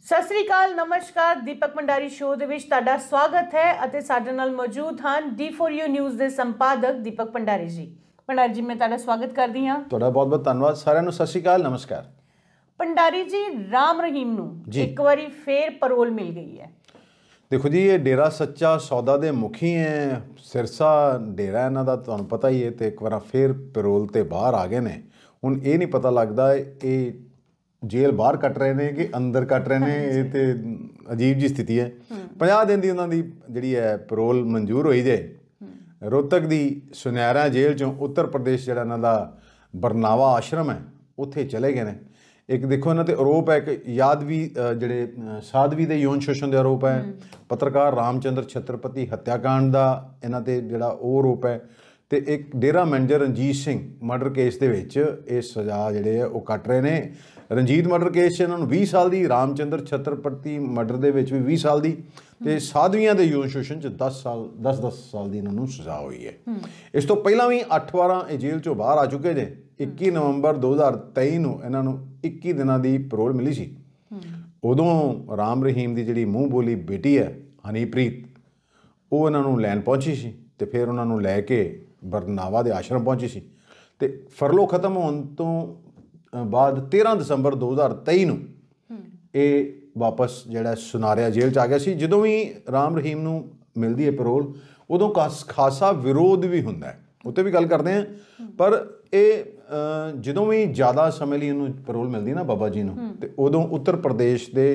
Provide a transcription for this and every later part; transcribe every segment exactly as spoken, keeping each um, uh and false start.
सत श्री अकाल, नमस्कार। दीपक भंडारी शो ਦੇ ਵਿੱਚ ਤੁਹਾਡਾ ਸਵਾਗਤ ਹੈ ਅਤੇ ਸਾਡੇ ਨਾਲ ਮੌਜੂਦ ਹਨ ਡੀ ਫੋਰ ਯੂ ਨਿਊਜ਼ ਦੇ ਸੰਪਾਦਕ ਦੀਪਕ ਭੰਡਾਰੀ ਜੀ। ਭੰਡਾਰੀ ਜੀ, ਮੈਂ ਤੁਹਾਡਾ ਸਵਾਗਤ ਕਰਦੀ ਹਾਂ। ਤੁਹਾਡਾ ਬਹੁਤ ਬਹੁਤ ਧੰਨਵਾਦ। ਸਾਰਿਆਂ ਨੂੰ ਸਤਿ ਸ਼੍ਰੀ ਅਕਾਲ, ਨਮਸਕਾਰ। ਭੰਡਾਰੀ ਜੀ, ਰਾਮ ਰਹੀਮ ਨੂੰ ਇੱਕ ਵਾਰੀ ਫੇਰ ਪੈਰੋਲ ਮਿਲ ਗਈ ਹੈ। देखो जी, ये डेरा सच्चा सौदा के मुखी हैं, सिरसा डेरा इन्हों का तुहानूं पता ही है, तो एक बार फिर पैरोल ते बाहर आ गए ने। हुण ये नहीं पता लगता ये जेल बाहर कट रहे हैं कि अंदर कट रहे हैं। ये तो अजीब जी स्थिति है। पचास दिन की उन्होंने जी है पैरोल मंजूर हुई जे। रोहतक की सुनहरा जेल चों उत्तर प्रदेश जिहड़ा इन्हां दा बरनावा आश्रम है उत्थे चले गए हैं। एक देखो इन्हों पर आरोप है कि यादवी जिहड़े साधवी के यौन शोषण के आरोप है। पत्रकार रामचंद्र छत्रपति हत्याकांड का इन्हों पर जिहड़ा वो आरोप है। तो एक डेरा manager Ranjit Singh murder case के विच ये सज़ा जिहड़े है वो कट रहे हैं। रंजीत मर्डर केस इन्होंने बीस साल की, रामचंद्र छत्रपति मर्डर के विच भी बीस साल की, तो साधवियों के यौन शोषण च दस साल दस दस साल की इन्होंने सज़ा हुई है। इस तो पहला भी अठ बारह ये जेल चों बाहर आ चुके जे। इक्की नवंबर दो हज़ार तेई नूं इन्हों इक्की दिनों की पैरोल मिली सी। उदों राम रहीम की जिहड़ी मूँह बोली बेटी है हनीप्रीत, वो इन्हों लैन पहुंची सी, तो फिर उन्होंने लैके बरनावा के आश्रम पहुंची सी। तो फरलो खत्म होने तो बाद तेरह दसंबर दो हज़ार तेई नूं ये वापस जिहड़ा सुनारिया जेल च आ गया सी। जदों भी राम रहीम नूं मिलदी है पैरोल उदों खास खासा विरोध भी हुंदा है, उत्ते भी गल करते हैं। पर ये जदों भी ज़्यादा समय लिए इन्हूं पैरोल मिलती ना बाबा जी नूं, ते उदों उत्तर प्रदेश के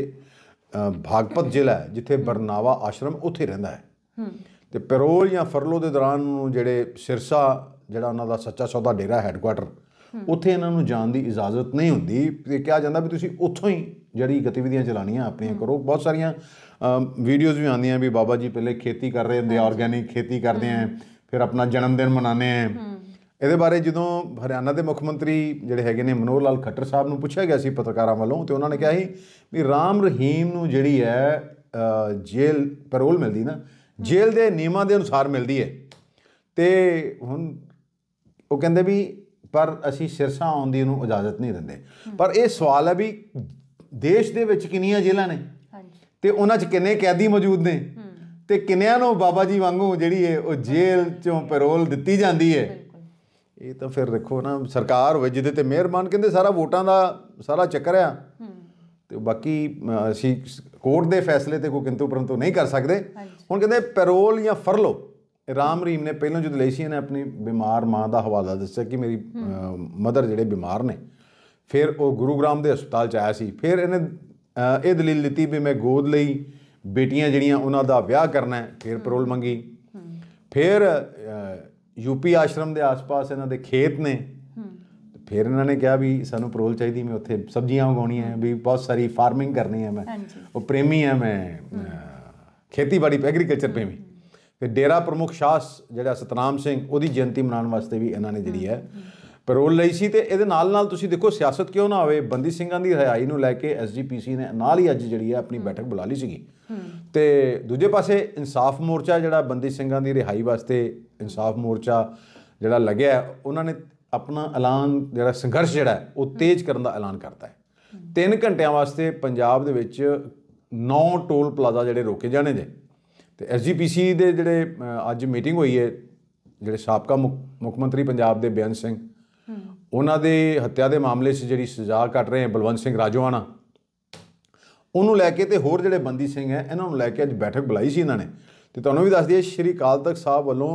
भागपत जिला है जिथे बरनावा आश्रम उत्थे रहिंदा है। तो पैरोल या फरलो के दौरान जिहड़े सिरसा जिहड़ा उन्हां दा सच्चा सौदा डेरा हैडकुआटर उत्थे इन्हां नूं जाण की इजाजत नहीं हुंदी। ते कहा जाता भी तुसीं उत्थों ही जिहड़ी गतिविधियां चलानियां अपनियां करो। बहुत सारियां वीडियोज़ भी आंदियां भी बाबा जी पहले खेती कर रहे होंदे, ऑर्गैनिक खेती करते हैं, फिर अपना जन्मदिन मनाने हैं। ये बारे जो हरियाणा के मुख मंत्री जोड़े है ने मनोहर लाल खट्टर साहब को पूछा गया सी पत्रकारों वालों, तो उन्होंने कहा भी राम रहीम नूं जिहड़ी है जेल पैरोल मिलती ना जेल के नियमों के अनुसार मिलती है। तो हुण वो कहते भी पर असी सिरसा आउण दी उहनूं इजाजत नहीं देंदे। पर यह सवाल है भी देश दे विच किन्नियां जेलां ने ते उन्हां च किन्ने कैदी मौजूद ने ते किन्नियां नूं बाबा जी वांगू जिहड़ी है वो जेल चों पैरोल दित्ती जांदी है। ये तो फिर देखो ना सरकार हो जिदे ते मेहरबान कहते सारा वोटां दा सारा चक्कर आ। तो बाकी असी कोर्ट के फैसले ते कोई किंतु परंतु नहीं कर सकते। हुण कहते पैरोल या फरलो राम रहीम ने पहलों जो लई सी इन्हें अपनी बीमार माँ का हवाला दस्सिया कि मेरी मदर जिहड़े बीमार ने। फिर वो गुरुग्राम के हस्पताल च आया सी। फिर इन्हें ये दलील दी भी मैं गोद लई बेटियां जिहड़ियां उन्हां दा विआह करना है, फिर पैरोल मंगी। फिर यूपी आश्रम के आस पास इन्हों के खेत ने, फिर इन्होंने कहा भी सानू पैरोल चाहिए, मैं उत्थे सब्जियां उगाउणियां है, भी बहुत सारी फार्मिंग करनी है, मैं वो प्रेमी है, मैं खेतीबाड़ी एग्रीकल्चर प्रेमी। फिर डेरा प्रमुख शाह जिहड़ा सतनाम सिंह वो जयंती मनाने वास्ते भी इन्होंने जी है पैरोल लई सी। ते इहदे नाल नाल तुसीं देखो सियासत क्यों ना होवे, बंदी सिंघां दी रिहाई नूं लैके एस जी पी सी ने नाल ही अज जिहड़ी है अपनी बैठक बुला ली सीगी। ते दूजे पासे इंसाफ मोर्चा जिहड़ा बंदी सिंघां दी रिहाई वास्ते इंसाफ मोर्चा जिहड़ा लग्या उन्होंने अपना ऐलान जिहड़ा संघर्ष जिहड़ा है वो तेज़ करने का ऐलान करता है। तीन घंटिया वास्ते पंजाब दे विच नौ टोल प्लाजा जिहड़े रोके जाने जे। तो एस जी पी सी दे जिहड़े अज मीटिंग हुई है, जिहड़े साबका मुख मुख्यमंत्री पंजाब दे बेअंत सिंह उन्हां दे हत्या के मामले से जिहड़ी सज़ा कट रहे हैं बलवंत सिंह राजोआणा, उन्होंने लैके तो होर जिहड़े बंदी सिंह है इन्होंने लैके अज बैठक बुलाई सी इन्होंने। तो तुहानूं भी दस दईए श्री अकाल तख्त साहब वालों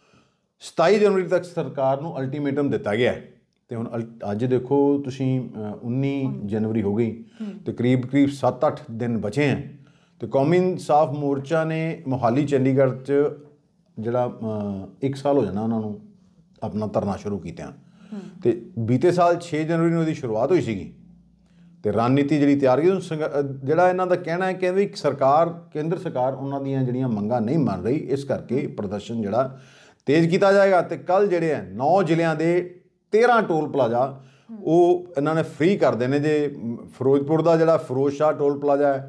सताई जनवरी तक सरकार नूं अल्टीमेटम दिता गया है। तो हुण अज देखो तुसीं उन्नी जनवरी हो गई, तो करीब करीब सत्त अठ दिन बचे हैं। तो कौमी इंसाफ मोर्चा ने मोहाली चंडीगढ़ च जिहड़ा एक साल हो जाना उन्होंने अपना धरना शुरू किया। तो बीते साल छे जनवरी नूं इहदी शुरुआत हुई सीगी। तो रणनीति जी तैयार की जोड़ा इन्हों का कहना है कि भी सरकार केंद्र सरकार उन्हों दी जिहड़ियां मंगां नहीं मान रही, इस करके प्रदर्शन जोड़ा तेज़ किया जाएगा। तो कल जोड़े है नौ जिलों के तेरह टोल प्लाजा वो इन्होंने फ्री कर देने जे। फिरोजपुर का जोड़ा फिरोज शाह टोल प्लाजा है,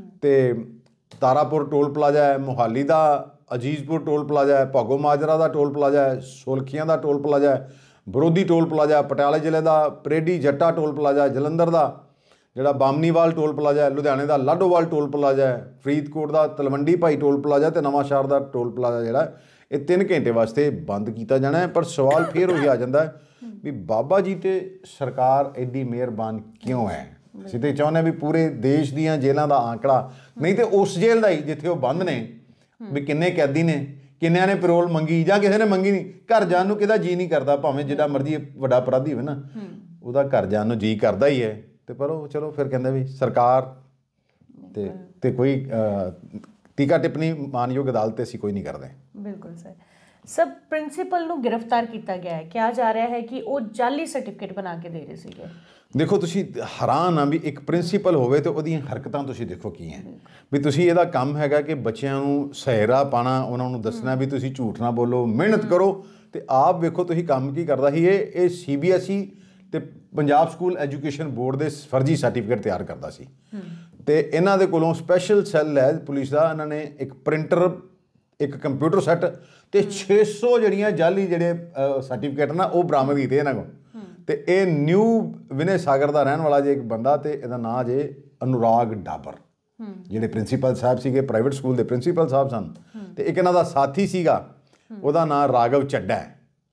तो तारापुर टोल प्लाजा है, मोहाली का अजीजपुर टोल प्लाजा है, भागो माजरा का टोल प्लाजा है, सोलखियां का टोल प्लाजा है, बरोधी टोल प्लाजा, पटियाला जिले का परेडी जट्टा टोल प्लाजा, जलंधर का ਜਿਹੜਾ ਬਾਮਨੀਵਾਲ ਟੋਲ ਪਲਾਜ਼ਾ ਹੈ, ਲੁਧਿਆਣੇ ਦਾ ਲਾਡੋਵਾਲ ਟੋਲ ਪਲਾਜ਼ਾ ਹੈ, ਫਰੀਦਕੋਟ ਦਾ ਤਲਵੰਡੀ ਭਾਈ ਟੋਲ ਪਲਾਜ਼ਾ ਤੇ ਨਵਾਂਸ਼ਹਿਰ ਦਾ ਟੋਲ ਪਲਾਜ਼ਾ ਜਿਹੜਾ ਇਹ ਤਿੰਨ ਘੰਟੇ ਵਾਸਤੇ ਬੰਦ ਕੀਤਾ ਜਾਣਾ ਹੈ। ਪਰ ਸਵਾਲ ਫਿਰ ਉਹੀ ਆ ਜਾਂਦਾ ਹੈ ਵੀ ਬਾਬਾ ਜੀ ਤੇ ਸਰਕਾਰ ਐਡੀ ਮਿਹਰਬਾਨ ਕਿਉਂ ਹੈ? ਅਸੀਂ ਤੇ ਚਾਹੁੰਦੇ ਵੀ ਪੂਰੇ ਦੇਸ਼ ਦੀਆਂ ਜੇਲ੍ਹਾਂ ਦਾ ਆંકੜਾ, ਨਹੀਂ ਤੇ ਉਸ ਜੇਲ੍ਹ ਦਾ ਹੀ ਜਿੱਥੇ ਉਹ ਬੰਦ ਨੇ, ਵੀ ਕਿੰਨੇ ਕੈਦੀ ਨੇ, ਕਿੰਨਿਆਂ ਨੇ ਪੈਰੋਲ ਮੰਗੀ ਜਾਂ ਕਿਸੇ ਨੇ ਮੰਗੀ ਨਹੀਂ। ਘਰ ਜਾਣ ਨੂੰ ਕਿਹਦਾ ਜੀਅ ਨਹੀਂ ਕਰਦਾ, ਭਾਵੇਂ ਜਿੱਡਾ ਮਰਜ਼ੀ ਵੱਡਾ ਅਪਰਾਧੀ ਹੋਵੇ ਨਾ, ਉਹਦਾ ਘਰ ਜਾਣ ਨੂੰ ਜੀਅ ਕਰਦਾ ਹੀ ਹੈ। ਤੇ ਪਰ ਉਹ ਚਲੋ ਫਿਰ ਕਹਿੰਦੇ ਵੀ ਸਰਕਾਰ ਤੇ ਤੇ ਕੋਈ ਟੀਕਾ ਟਿੱਪਣੀ ਮਾਨਯੋਗ ਅਦਾਲਤ ਤੇ ਅਸੀਂ ਕੋਈ ਨਹੀਂ ਕਰਦੇ। ਬਿਲਕੁਲ ਸਰ। ਸਭ ਪ੍ਰਿੰਸੀਪਲ ਨੂੰ ਗ੍ਰਿਫਤਾਰ ਕੀਤਾ ਗਿਆ ਹੈ, ਕਿਹਾ ਜਾ ਰਿਹਾ ਹੈ ਕਿ ਉਹ ਜਾਲੀ ਸਰਟੀਫਿਕੇਟ ਬਣਾ ਕੇ ਦੇ ਰਹੇ ਸੀਗੇ। ਦੇਖੋ ਤੁਸੀਂ ਹੈਰਾਨ ਆ ਵੀ ਇੱਕ ਪ੍ਰਿੰਸੀਪਲ ਹੋਵੇ ਤੇ ਉਹਦੀਆਂ ਹਰਕਤਾਂ ਤੁਸੀਂ ਦੇਖੋ ਕੀ ਹੈ। ਵੀ ਤੁਸੀਂ ਇਹਦਾ ਕੰਮ ਹੈਗਾ ਕਿ ਬੱਚਿਆਂ ਨੂੰ ਸਹਿਰਾ ਪਾਣਾ, ਉਹਨਾਂ ਨੂੰ ਦੱਸਣਾ ਵੀ ਤੁਸੀਂ ਝੂਠ ਨਾ ਬੋਲੋ, ਮਿਹਨਤ ਕਰੋ। ਤੇ ਆਪ ਵੇਖੋ ਤੁਸੀਂ ਕੰਮ ਕੀ ਕਰਦਾ ਸੀ। ਇਹ ਇਹ ਸੀ ਬੀ ਐਸ ਈ ਤੇ ਪੰਜਾਬ ਸਕੂਲ ਐਜੂਕੇਸ਼ਨ ਬੋਰਡ ਦੇ ਫਰਜ਼ੀ ਸਰਟੀਫਿਕੇਟ ਤਿਆਰ ਕਰਦਾ ਸੀ। ਤੇ ਇਹਨਾਂ ਦੇ ਕੋਲੋਂ ਸਪੈਸ਼ਲ ਸੈੱਲ ਹੈ ਪੁਲਿਸ ਦਾ, ਇਹਨਾਂ ਨੇ ਇੱਕ ਪ੍ਰਿੰਟਰ, ਇੱਕ ਕੰਪਿਊਟਰ ਸੈੱਟ ਤੇ ਛੇ ਸੌ ਜਿਹੜੀਆਂ ਜਾਲੀ ਜਿਹੜੇ ਸਰਟੀਫਿਕੇਟ ਨਾ ਉਹ ਬਰਾਮਦ ਕੀਤੇ ਇਹਨਾਂ ਕੋਲ। ਤੇ ਇਹ ਨਿਊ ਵਿਨੇ ਸਾਗਰ ਦਾ ਰਹਿਣ ਵਾਲਾ ਜੇ ਇੱਕ ਬੰਦਾ, ਤੇ ਇਹਦਾ ਨਾਂ ਜੇ ਅਨੁਰਾਗ ਡਾਬਰ, ਜਿਹੜੇ ਪ੍ਰਿੰਸੀਪਲ ਸਾਹਿਬ ਸੀਗੇ, ਪ੍ਰਾਈਵੇਟ ਸਕੂਲ ਦੇ ਪ੍ਰਿੰਸੀਪਲ ਸਾਹਿਬ ਸਨ। ਤੇ ਇੱਕ ਇਹਨਾਂ ਦਾ ਸਾਥੀ ਸੀਗਾ, ਉਹਦਾ ਨਾਂ ਰਾਘਵ ਚੱਡਾ ਹੈ।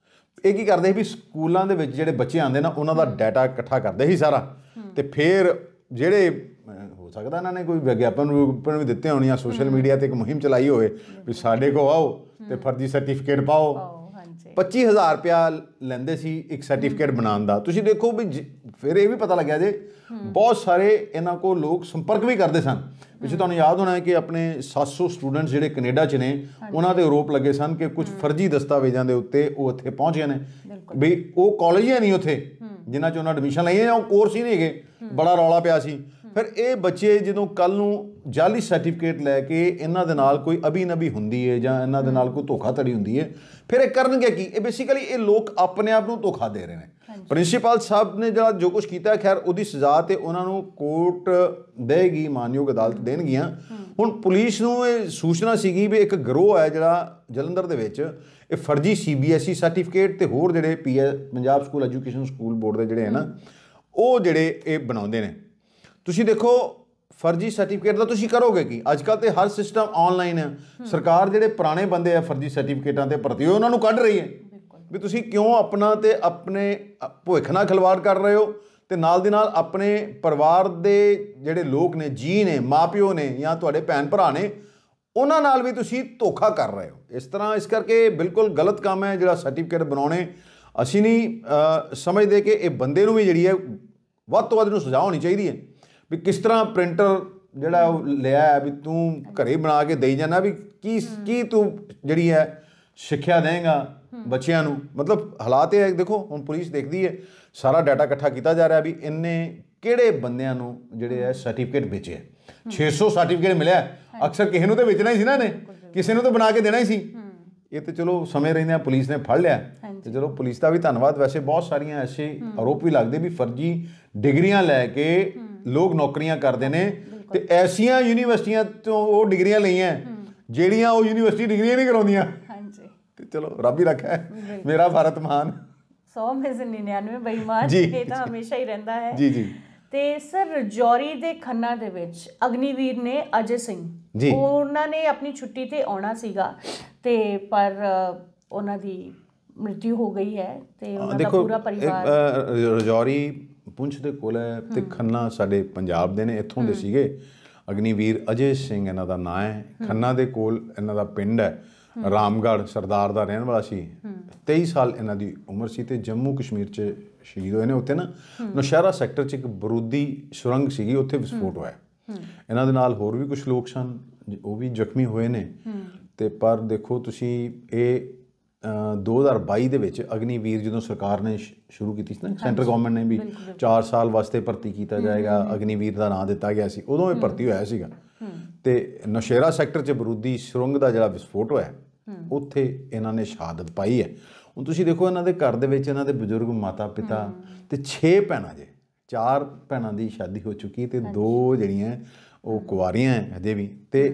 ਇਹ ਕੀ ਕਰਦੇ ਸੀ ਵੀ ਸਕੂਲਾਂ ਦੇ ਵਿੱਚ ਜਿਹੜੇ ਬੱਚੇ ਆਉਂਦੇ ਨਾ, ਉਹਨਾਂ ਦਾ ਡਾਟਾ ਇਕੱਠਾ ਕਰਦੇ ਸੀ ਸਾਰਾ। ਤੇ ਫਿਰ ਜਿਹੜੇ ਹੋ ਸਕਦਾ ਇਹਨਾਂ ਨੇ ਕੋਈ ਵਿਗਿਆਪਨ ਵਿਗਿਆਪਨ ਵੀ ਦਿੱਤੇ ਹੋਣੇ ਆ, ਸੋਸ਼ਲ ਮੀਡੀਆ ਤੇ ਇੱਕ ਮੁਹਿੰਮ ਚਲਾਈ ਹੋਵੇ ਵੀ ਸਾਡੇ ਕੋਲ ਆਓ ਤੇ ਫਰਜ਼ੀ ਸਰਟੀਫਿਕੇਟ ਪਾਓ। ਪੱਚੀ ਹਜ਼ਾਰ ਰੁਪਇਆ ਲੈਂਦੇ ਸੀ ਇੱਕ ਸਰਟੀਫਿਕੇਟ ਬਣਾਉਣ ਦਾ। ਤੁਸੀਂ ਦੇਖੋ ਵੀ ਫਿਰ ਇਹ ਵੀ ਪਤਾ ਲੱਗਿਆ ਜੇ ਬਹੁਤ ਸਾਰੇ ਇਹਨਾਂ ਕੋਲ ਲੋਕ ਸੰਪਰਕ ਵੀ ਕਰਦੇ ਸਨ। ਪਿੱਛੇ ਤੁਹਾਨੂੰ ਯਾਦ ਹੋਣਾ ਹੈ ਕਿ ਆਪਣੇ ਸੱਤ ਸੌ ਸਟੂਡੈਂਟਸ ਜਿਹੜੇ ਕੈਨੇਡਾ 'ਚ ਨੇ, ਉਹਨਾਂ ਦੇ ਆਰੋਪ ਲੱਗੇ ਸਨ ਕਿ ਕੁਝ ਫਰਜ਼ੀ ਦਸਤਾਵੇਜ਼ਾਂ ਦੇ ਉੱਤੇ ਉਹ ਇੱਥੇ ਪਹੁੰਚ ਗਏ ਨੇ। ਵੀ ਉਹ ਕਾਲਜ ਹੀ ਨਹੀਂ ਉੱਥੇ ਜਿਨ੍ਹਾਂ 'ਚ ਉਹਨਾਂ ਐਡਮਿਸ਼ਨ ਲਈ ਹੈ, ਉਹ ਕੋਰਸ ਹੀ ਨਹੀਂ ਹੈਗੇ, ਬੜਾ ਰੌਲਾ ਪਿਆ ਸੀ। ਫਿਰ ਇਹ ਬੱਚੇ ਜਦੋਂ ਕੱਲ੍ਹ ਨੂੰ ਜਾਲੀ ਸਰਟੀਫਿਕੇਟ ਲੈ ਕੇ ਇਹਨਾਂ ਦੇ ਨਾਲ ਕੋਈ ਅਭੀ ਨਬੀ ਹੁੰਦੀ ਹੈ ਜਾਂ ਇਹਨਾਂ ਦੇ ਨਾਲ ਕੋਈ ਧੋਖਾਧੜੀ ਹੁੰਦੀ ਹੈ, ਫਿਰ ਇਹ ਕਰਨਗੇ ਕੀ? ਇਹ ਬੇਸਿਕਲੀ ਇਹ ਲੋਕ ਆਪਣੇ ਆਪ ਨੂੰ ਧੋਖਾ ਦੇ ਰਹੇ ਨੇ। ਪ੍ਰਿੰਸੀਪਲ ਸਾਹਿਬ ਨੇ ਜਿਹੜਾ ਜੋ ਕੁਛ ਕੀਤਾ, ਖੈਰ ਉਹਦੀ ਸਜ਼ਾ ਤੇ ਉਹਨਾਂ ਨੂੰ ਕੋਰਟ ਦੇਗੀ, ਮਾਨਯੋਗ ਅਦਾਲਤ ਦੇਣਗੀਆਂ। ਹੁਣ ਪੁਲਿਸ ਨੂੰ ਇਹ ਸੂਚਨਾ ਸੀਗੀ ਵੀ ਇੱਕ ਗਰੋਹ ਹੈ ਜਿਹੜਾ ਜਲੰਧਰ ਦੇ ਵਿੱਚ ਇਹ ਫਰਜ਼ੀ C B S E certificate ਤੇ ਹੋਰ ਜਿਹੜੇ P Punjab school education school board ਦੇ ਜਿਹੜੇ ਹੈ ਨਾ, ਉਹ ਜਿਹੜੇ ਇਹ ਬਣਾਉਂਦੇ ਨੇ। ਤੁਸੀਂ ਦੇਖੋ ਫਰਜ਼ੀ ਸਰਟੀਫਿਕੇਟ ਦਾ ਤੁਸੀਂ ਕਰੋਗੇ ਕੀ? ਅੱਜ ਕੱਲ੍ਹ ਤੇ ਹਰ ਸਿਸਟਮ ਆਨਲਾਈਨ ਹੈ। ਸਰਕਾਰ ਜਿਹੜੇ ਪੁਰਾਣੇ ਬੰਦੇ ਆ ਫਰਜ਼ੀ ਸਰਟੀਫਿਕੇਟਾਂ ਤੇ ਭਰਤੀ ਹੋਏ, ਉਹਨਾਂ ਨੂੰ ਕੱਢ ਰਹੀ ਹੈ ਵੀ ਤੁਸੀਂ ਕਿਉਂ ਆਪਣਾ ਤੇ ਆਪਣੇ ਭਵਿੱਖ ਨਾਲ ਖਿਲਵਾੜ ਕਰ ਰਹੇ ਹੋ, ਤੇ ਨਾਲ ਦੀ ਨਾਲ ਆਪਣੇ ਪਰਿਵਾਰ ਦੇ ਜਿਹੜੇ ਲੋਕ ਨੇ, ਜੀ ਨੇ, ਮਾਂ ਪਿਓ ਨੇ ਜਾਂ ਤੁਹਾਡੇ ਭੈਣ ਭਰਾ ਨੇ, ਉਹਨਾਂ ਨਾਲ ਵੀ ਤੁਸੀਂ ਧੋਖਾ ਕਰ ਰਹੇ ਹੋ ਇਸ ਤਰ੍ਹਾਂ। ਇਸ ਕਰਕੇ ਬਿਲਕੁਲ ਗਲਤ ਕੰਮ ਹੈ ਜਿਹੜਾ ਸਰਟੀਫਿਕੇਟ ਬਣਾਉਣੇ। ਅਸੀਂ ਨਹੀਂ ਸਮਝਦੇ ਕਿ ਇਹ ਬੰਦੇ ਨੂੰ ਵੀ ਜਿਹੜੀ ਹੈ ਵੱਧ ਤੋਂ ਵੱਧ ਨੂੰ ਸਜ਼ਾ ਹੋਣੀ ਚਾਹੀਦੀ ਹੈ। ਵੀ ਕਿਸ ਤਰ੍ਹਾਂ ਪ੍ਰਿੰਟਰ ਜਿਹੜਾ ਉਹ ਲਿਆ ਹੈ ਵੀ ਤੂੰ ਘਰੇ ਬਣਾ ਕੇ ਦੇਈ ਜਾਣਾ, ਵੀ ਕੀ ਕੀ ਤੂੰ ਜਿਹੜੀ ਹੈ ਸਿੱਖਿਆ ਦੇਂਗਾ ਬੱਚਿਆਂ ਨੂੰ? ਮਤਲਬ ਹਾਲਾਤ ਇਹ ਦੇਖੋ, ਹੁਣ ਪੁਲਿਸ ਦੇਖਦੀ ਹੈ, ਸਾਰਾ ਡਾਟਾ ਇਕੱਠਾ ਕੀਤਾ ਜਾ ਰਿਹਾ ਵੀ ਇਹਨੇ ਕਿਹੜੇ ਬੰਦਿਆਂ ਨੂੰ ਜਿਹੜੇ ਹੈ ਸਰਟੀਫਿਕੇਟ ਵੇਚੇ। ਛੇ ਸੌ ਸਰਟੀਫਿਕੇਟ ਮਿਲਿਆ, ਅਕਸਰ ਕਿਸੇ ਨੂੰ ਤਾਂ ਵੇਚਣਾ ਹੀ ਸੀ ਨਾ, ਨੇ ਕਿਸੇ ਨੂੰ ਤਾਂ ਬਣਾ ਕੇ ਦੇਣਾ ਹੀ ਸੀ। ਇਹ ਤੇ ਚਲੋ ਸਮੇਂ ਰਹਿੰਦਿਆਂ ਪੁਲਿਸ ਨੇ ਫੜ ਲਿਆ, ਤੇ ਚਲੋ ਪੁਲਿਸ ਦਾ ਵੀ ਧੰਨਵਾਦ। ਵੈਸੇ ਬਹੁਤ ਸਾਰੀਆਂ ਐਸੇ ਆਰੋਪ ਵੀ ਲੱਗਦੇ ਵੀ ਫਰਜ਼ੀ ਡਿਗਰੀਆਂ ਲੈ ਕੇ ਲੋਕ ਨੌਕਰੀਆਂ ਕਰਦੇ ਨੇ, ਤੇ ਐਸੀਆਂ ਯੂਨੀਵਰਸਿਟੀਆਂ ਤੋਂ ਉਹ ਡਿਗਰੀਆਂ ਲਈਆਂ ਜਿਹੜੀਆਂ ਉਹ ਯੂਨੀਵਰਸਿਟੀ ਡਿਗਰੀਆਂ ਨਹੀਂ ਕਰਾਉਂਦੀਆਂ। ਤੇ ਚਲੋ ਰੱਬ ਹੀ ਰੱਖਾ ਹੈ, ਮੇਰਾ ਭਾਰਤ ਮਹਾਨ। ਸੌ में से निन्यानवे ਬੇਈਮਾਨ, ਇਹ ਤਾਂ ਹਮੇਸ਼ਾ ਹੀ ਰਹਿੰਦਾ ਹੈ। ਜੀ ਜੀ। ਤੇ ਸਰ ਰਜੌਰੀ ਦੇ ਖੰਨਾ ਦੇ ਵਿੱਚ ਅਗਨੀਵੀਰ ਨੇ ਅਜੇ ਸਿੰਘ, ਉਹਨਾਂ ਨੇ ਆਪਣੀ ਛੁੱਟੀ ਤੇ ਆਉਣਾ ਸੀਗਾ, ਤੇ ਪਰ ਉਹਨਾਂ ਦੀ ਮ੍ਰਿਤੂ ਹੋ ਗਈ ਹੈ। ਤੇ ਉਹਨਾਂ ਦਾ ਪੂਰਾ ਪਰਿਵਾਰ, ਰਜੌਰੀ ਪੁੰਛ ਦੇ ਕੋਲ ਹੈ ਤੇ ਖੰਨਾ ਸਾਡੇ ਪੰਜਾਬ ਦੇ ਨੇ, ਇੱਥੋਂ ਦੇ ਸੀਗੇ। ਅਗਨੀਵੀਰ ਅਜੇ ਸਿੰਘ ਇਹਨਾਂ ਦਾ ਨਾਂ ਹੈ। ਖੰਨਾ ਦੇ ਕੋਲ ਇਹਨਾਂ ਦਾ ਪਿੰਡ ਹੈ, ਰਾਮਗੜ੍ਹ, ਸਰਦਾਰ ਦਾ ਰਹਿਣ ਵਾਲਾ ਸੀ। ਤੇਈ ਸਾਲ ਇਹਨਾਂ ਦੀ ਉਮਰ ਸੀ ਤੇ ਜੰਮੂ ਕਸ਼ਮੀਰ 'ਚ ਸ਼ਹੀਦ ਹੋਏ ਨੇ। ਉੱਥੇ ਨਾ ਨੌਸ਼ਹਿਰਾ ਸੈਕਟਰ 'ਚ ਇੱਕ ਬਰੂਦੀ ਸੁਰੰਗ ਸੀਗੀ, ਉੱਥੇ ਵਿਸਫੋਟ ਹੋਇਆ। ਇਹਨਾਂ ਦੇ ਨਾਲ ਹੋਰ ਵੀ ਕੁਛ ਲੋਕ ਸਨ, ਉਹ ਵੀ ਜ਼ਖਮੀ ਹੋਏ ਨੇ। ਤੇ ਪਰ ਦੇਖੋ ਤੁਸੀਂ, ਇਹ ਦੋ ਹਜ਼ਾਰ ਬਾਈ ਦੇ ਵਿੱਚ ਅਗਨੀਵੀਰ ਜਦੋਂ ਸਰਕਾਰ ਨੇ ਸ਼ੁਰੂ ਕੀਤੀ ਸੀ ਨਾ, ਸੈਂਟਰ ਗੌਰਮੈਂਟ ਨੇ ਵੀ ਚਾਰ ਸਾਲ ਵਾਸਤੇ ਭਰਤੀ ਕੀਤਾ ਜਾਏਗਾ, ਅਗਨੀਵੀਰ ਦਾ ਨਾਂ ਦਿੱਤਾ ਗਿਆ ਸੀ, ਉਦੋਂ ਇਹ ਭਰਤੀ ਹੋਇਆ ਸੀਗਾ। ਤੇ ਨੌਸ਼ਹਿਰਾ ਸੈਕਟਰ 'ਚ ਬਰੂਦੀ ਸੁਰੰਗ ਦਾ ਜਿਹੜਾ ਵਿਸਫੋਟ ਹੋਇਆ, ਉੱਥੇ ਇਹਨਾਂ ਨੇ ਸ਼ਹਾਦਤ ਪਾਈ ਹੈ। ਹੁਣ ਤੁਸੀਂ ਦੇਖੋ ਇਹਨਾਂ ਦੇ ਘਰ ਦੇ ਵਿੱਚ ਇਹਨਾਂ ਦੇ ਬਜ਼ੁਰਗ ਮਾਤਾ ਪਿਤਾ ਤੇ ਛੇ ਭੈਣਾਂ ਜੇ, ਚਾਰ ਭੈਣਾਂ ਦੀ ਸ਼ਾਦੀ ਹੋ ਚੁੱਕੀ ਤੇ ਦੋ ਜਿਹੜੀਆਂ ਉਹ ਕੁਆਰੀਆਂ ਹਜੇ ਵੀ। ਤੇ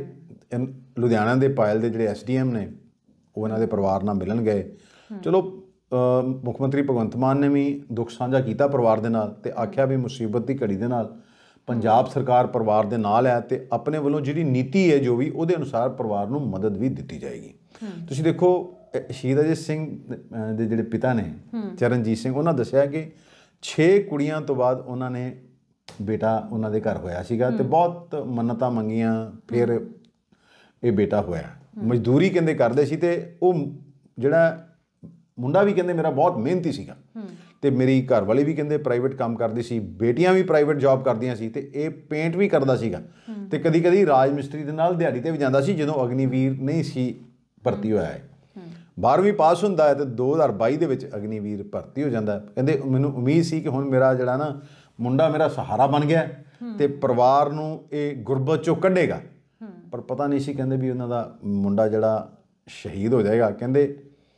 ਲੁਧਿਆਣਾ ਦੇ ਪਾਇਲ ਦੇ ਜਿਹੜੇ ਐਸ ਡੀ ਐਮ ਨੇ, ਉਹ ਇਹਨਾਂ ਦੇ ਪਰਿਵਾਰ ਨਾਲ ਮਿਲਣ ਗਏ। ਚਲੋ ਮੁੱਖ ਮੰਤਰੀ ਭਗਵੰਤ ਮਾਨ ਨੇ ਵੀ ਦੁੱਖ ਸਾਂਝਾ ਕੀਤਾ ਪਰਿਵਾਰ ਦੇ ਨਾਲ, ਤੇ ਆਖਿਆ ਵੀ ਮੁਸੀਬਤ ਦੀ ਘੜੀ ਦੇ ਨਾਲ ਪੰਜਾਬ ਸਰਕਾਰ ਪਰਿਵਾਰ ਦੇ ਨਾਲ ਹੈ ਤੇ ਆਪਣੇ ਵੱਲੋਂ ਜਿਹੜੀ ਨੀਤੀ ਹੈ ਜੋ ਵੀ ਉਹਦੇ ਅਨੁਸਾਰ ਪਰਿਵਾਰ ਨੂੰ ਮਦਦ ਵੀ ਦਿੱਤੀ ਜਾਏਗੀ। ਤੁਸੀਂ ਦੇਖੋ ਸ਼ਹੀਦ ਅਜੇ ਸਿੰਘ ਦੇ ਜਿਹੜੇ ਪਿਤਾ ਨੇ ਚਰਨਜੀਤ ਸਿੰਘ, ਉਹਨਾਂ ਦੱਸਿਆ ਕਿ ਛੇ ਕੁੜੀਆਂ ਤੋਂ ਬਾਅਦ ਉਹਨਾਂ ਨੇ ਬੇਟਾ ਉਹਨਾਂ ਦੇ ਘਰ ਹੋਇਆ ਸੀਗਾ ਤੇ ਬਹੁਤ ਮੰਨਤਾਂ ਮੰਗੀਆਂ, ਫਿਰ ਇਹ ਬੇਟਾ ਹੋਇਆ। ਮਜ਼ਦੂਰੀ ਕਹਿੰਦੇ ਕਰਦੇ ਸੀ ਤੇ ਉਹ ਜਿਹੜਾ ਮੁੰਡਾ ਵੀ ਕਹਿੰਦੇ ਮੇਰਾ ਬਹੁਤ ਮਿਹਨਤੀ ਸੀਗਾ ਤੇ ਮੇਰੀ ਘਰ ਵਾਲੀ ਵੀ ਕਹਿੰਦੇ ਪ੍ਰਾਈਵੇਟ ਕੰਮ ਕਰਦੀ ਸੀ, ਬੇਟੀਆਂ ਵੀ ਪ੍ਰਾਈਵੇਟ ਜੌਬ ਕਰਦੀਆਂ ਸੀ ਤੇ ਇਹ ਪੇਂਟ ਵੀ ਕਰਦਾ ਸੀਗਾ ਤੇ ਕਦੀ ਕਦੀ ਰਾਜ ਮਿਸਤਰੀ ਦੇ ਨਾਲ ਦਿਹਾੜੀ ਤੇ ਵੀ ਜਾਂਦਾ ਸੀ ਜਦੋਂ ਅਗਨੀਵੀਰ ਨਹੀਂ ਸੀ ਭਰਤੀ ਹੋਇਆ ਹੈ। ਬਾਰ੍ਹਵੀਂ ਪਾਸ ਹੁੰਦਾ ਹੈ ਤੇ ਦੋ ਹਜ਼ਾਰ ਬਾਈ ਦੇ ਵਿੱਚ ਅਗਨੀਵੀਰ ਭਰਤੀ ਹੋ ਜਾਂਦਾ। ਕਹਿੰਦੇ ਮੈਨੂੰ ਉਮੀਦ ਸੀ ਕਿ ਹੁਣ ਮੇਰਾ ਜਿਹੜਾ ਨਾ ਮੁੰਡਾ ਮੇਰਾ ਸਹਾਰਾ ਬਣ ਗਿਆ ਤੇ ਪਰਿਵਾਰ ਨੂੰ ਇਹ ਗੁਰਬਤ ਚੋਂ ਕੱਢੇਗਾ, ਪਰ ਪਤਾ ਨਹੀਂ ਸੀ ਕਹਿੰਦੇ ਵੀ ਉਹਨਾਂ ਦਾ ਮੁੰਡਾ ਜਿਹੜਾ ਸ਼ਹੀਦ ਹੋ ਜਾਏਗਾ। ਕਹਿੰਦੇ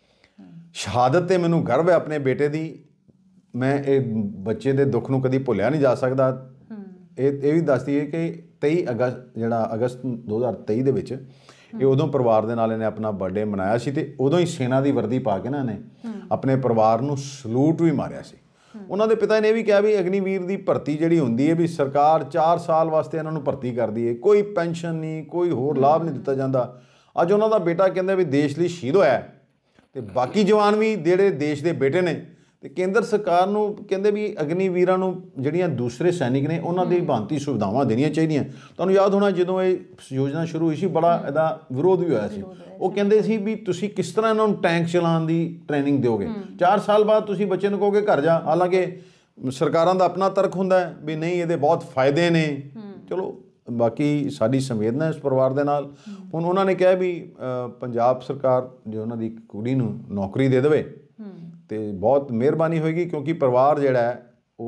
ਸ਼ਹਾਦਤ ਤੇ ਮੈਨੂੰ ਗਰਵ ਹੈ ਆਪਣੇ ਬੇਟੇ ਦੀ, ਮੈਂ ਇਹ ਬੱਚੇ ਦੇ ਦੁੱਖ ਨੂੰ ਕਦੀ ਭੁੱਲਿਆ ਨਹੀਂ ਜਾ ਸਕਦਾ। ਇਹ ਇਹ ਵੀ ਦੱਸਦੀ ਹੈ ਕਿ ਤੇਈ ਅਗਸਤ ਜਿਹੜਾ ਅਗਸਤ ਦੋ ਹਜ਼ਾਰ ਤੇਈ ਦੇ ਵਿੱਚ ਇਹ ਉਦੋਂ ਪਰਿਵਾਰ ਦੇ ਨਾਲ ਇਹਨੇ ਆਪਣਾ ਬਰਥਡੇ ਮਨਾਇਆ ਸੀ ਤੇ ਉਦੋਂ ਹੀ ਸੈਨਾ ਦੀ ਵਰਦੀ ਪਾ ਕੇ ਨਾ ਇਹਨੇ ਆਪਣੇ ਪਰਿਵਾਰ ਨੂੰ ਸਲੂਟ ਵੀ ਮਾਰਿਆ ਸੀ। ਉਹਨਾਂ ਦੇ ਪਿਤਾ ਨੇ ਇਹ ਵੀ ਕਿਹਾ ਵੀ ਅਗਨੀਵੀਰ ਦੀ ਭਰਤੀ ਜਿਹੜੀ ਹੁੰਦੀ ਹੈ ਵੀ ਸਰਕਾਰ ਚਾਰ ਸਾਲ ਵਾਸਤੇ ਇਹਨਾਂ ਨੂੰ ਭਰਤੀ ਕਰਦੀ ਹੈ, ਕੋਈ ਪੈਨਸ਼ਨ ਨਹੀਂ, ਕੋਈ ਹੋਰ ਲਾਭ ਨਹੀਂ ਦਿੱਤਾ ਜਾਂਦਾ। ਅੱਜ ਉਹਨਾਂ ਦਾ ਬੇਟਾ ਕਹਿੰਦਾ ਵੀ ਦੇਸ਼ ਲਈ ਸ਼ਹੀਦ ਹੋਇਆ ਤੇ ਬਾਕੀ ਜਵਾਨ ਵੀ ਜਿਹੜੇ ਦੇਸ਼ ਦੇ ਬੇਟੇ ਨੇ ਤੇ ਕੇਂਦਰ ਸਰਕਾਰ ਨੂੰ ਕਹਿੰਦੇ ਵੀ ਅਗਨੀਵੀਰਾਂ ਨੂੰ ਜਿਹੜੀਆਂ ਦੂਸਰੇ ਸੈਨਿਕ ਨੇ ਉਹਨਾਂ ਦੀ ਭਾਂਤੀ ਸੁਵਿਧਾਵਾਂ ਦੇਣੀਆਂ ਚਾਹੀਦੀਆਂ। ਤੁਹਾਨੂੰ ਯਾਦ ਹੋਣਾ ਜਦੋਂ ਇਹ ਯੋਜਨਾ ਸ਼ੁਰੂ ਹੋਈ ਸੀ ਬੜਾ ਇਹਦਾ ਵਿਰੋਧ ਵੀ ਹੋਇਆ ਸੀ। ਉਹ ਕਹਿੰਦੇ ਸੀ ਵੀ ਤੁਸੀਂ ਕਿਸ ਤਰ੍ਹਾਂ ਇਹਨਾਂ ਨੂੰ ਟੈਂਕ ਚਲਾਉਣ ਦੀ ਟ੍ਰੇਨਿੰਗ ਦਿਓਗੇ, ਚਾਰ ਸਾਲ ਬਾਅਦ ਤੁਸੀਂ ਬੱਚੇ ਨੂੰ ਕਹੋਗੇ ਘਰ ਜਾ। ਹਾਲਾਂਕਿ ਸਰਕਾਰਾਂ ਦਾ ਆਪਣਾ ਤਰਕ ਹੁੰਦਾ ਵੀ ਨਹੀਂ ਇਹਦੇ ਬਹੁਤ ਫਾਇਦੇ ਨੇ। ਚਲੋ ਬਾਕੀ ਸਾਡੀ ਸੰਵੇਦਨਾ ਇਸ ਪਰਿਵਾਰ ਦੇ ਨਾਲ। ਹੁਣ ਉਹਨਾਂ ਨੇ ਕਿਹਾ ਵੀ ਪੰਜਾਬ ਸਰਕਾਰ ਜੋ ਉਹਨਾਂ ਦੀ ਕੁੜੀ ਨੂੰ ਨੌਕਰੀ ਦੇ ਦੇਵੇ ਤੇ ਬਹੁਤ ਮਿਹਰਬਾਨੀ ਹੋਏਗੀ, ਕਿਉਂਕਿ ਪਰਿਵਾਰ ਜਿਹੜਾ ਹੈ